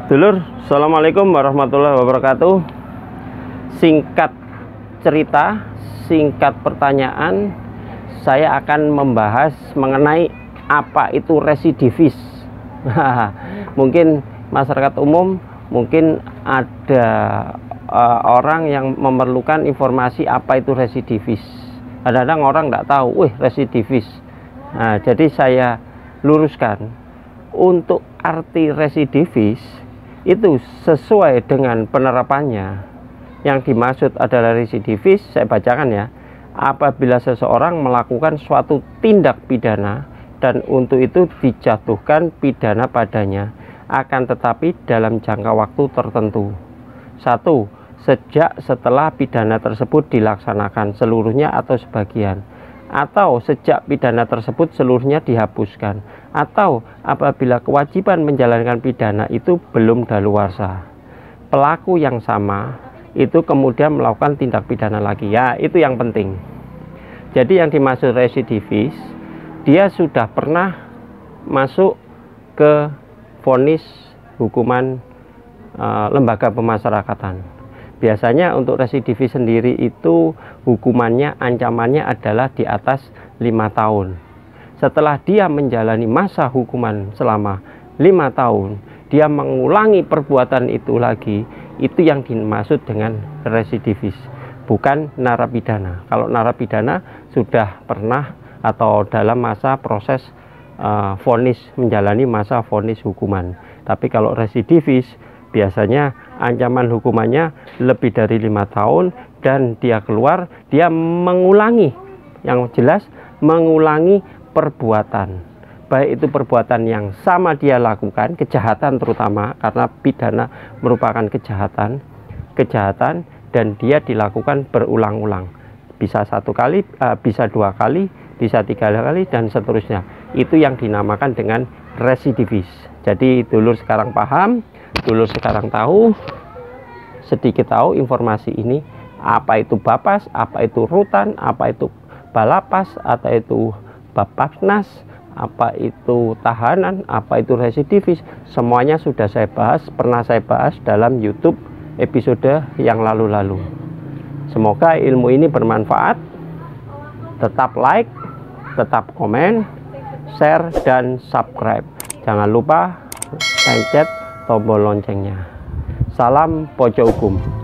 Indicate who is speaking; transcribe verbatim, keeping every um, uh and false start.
Speaker 1: Dulur, assalamualaikum warahmatullahi wabarakatuh. Singkat cerita, singkat pertanyaan, saya akan membahas mengenai apa itu residivis. Mungkin masyarakat umum, mungkin ada uh, orang yang memerlukan informasi apa itu residivis. Kadang-kadang orang tidak tahu, wih residivis. Nah, jadi saya luruskan untuk arti residivis itu sesuai dengan penerapannya. Yang dimaksud adalah residivis, saya bacakan ya, apabila seseorang melakukan suatu tindak pidana dan untuk itu dijatuhkan pidana padanya, akan tetapi dalam jangka waktu tertentu. Satu, sejak setelah pidana tersebut dilaksanakan seluruhnya atau sebagian, atau sejak pidana tersebut seluruhnya dihapuskan, atau apabila kewajiban menjalankan pidana itu belum daluarsa. Pelaku yang sama itu kemudian melakukan tindak pidana lagi, ya itu yang penting. Jadi yang dimaksud residivis, dia sudah pernah masuk ke vonis hukuman e, lembaga pemasyarakatan. Biasanya untuk residivis sendiri itu hukumannya, ancamannya adalah di atas lima tahun. Setelah dia menjalani masa hukuman selama lima tahun, dia mengulangi perbuatan itu lagi, itu yang dimaksud dengan residivis, bukan narapidana. Kalau narapidana sudah pernah atau dalam masa proses uh, vonis, menjalani masa vonis hukuman. Tapi kalau residivis biasanya ancaman hukumannya lebih dari lima tahun dan dia keluar, dia mengulangi, yang jelas mengulangi perbuatan, baik itu perbuatan yang sama dia lakukan, kejahatan terutama, karena pidana merupakan kejahatan kejahatan dan dia dilakukan berulang-ulang, bisa satu kali, bisa dua kali, bisa tiga kali, dan seterusnya. Itu yang dinamakan dengan residivis. Jadi dulur sekarang paham, dulur sekarang tahu, sedikit tahu informasi ini, apa itu Bapas, apa itu rutan, apa itu balapas, atau itu Bapasnas, apa itu tahanan, apa itu residivis, semuanya sudah saya bahas, pernah saya bahas dalam YouTube episode yang lalu-lalu. Semoga ilmu ini bermanfaat. Tetap like, tetap komen, share, dan subscribe. Jangan lupa pencet tombol loncengnya. Salam pojok hukum.